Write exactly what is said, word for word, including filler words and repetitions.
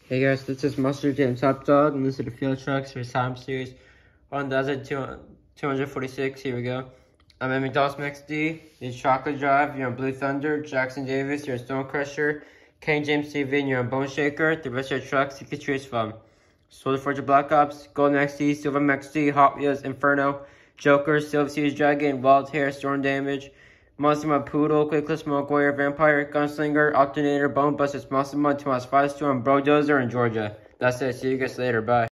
Hey guys, this is Mustard Jam Top Dog, and this is the Field Trucks for Time Series one thousand two hundred forty-six. Here we go. I'm in McDonald's Max D. It's Chocolate Drive. You're on Blue Thunder. Jackson Davis. You're on Stone Crusher. Kane James T V. And you're on Bone Shaker. The rest of your trucks you can choose from: Soldier Fortune Black Ops, Golden X D, Silver Max D, Hot Wheels, Inferno, Joker, Silver Series Dragon, Wild Hair, Storm Damage, Monster Mud Poodle, Quickless Smoke Warrior, Vampire, Gunslinger, Alternator, Bone Busters, Monster Mud, Tomas Firestorm, Brodozer, and Georgia. That's it. See you guys later. Bye.